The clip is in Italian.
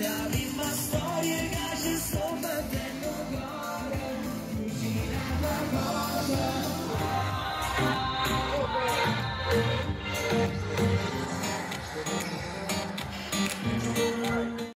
la prima storia che ci sto battendo cuore, vicino alla cosa.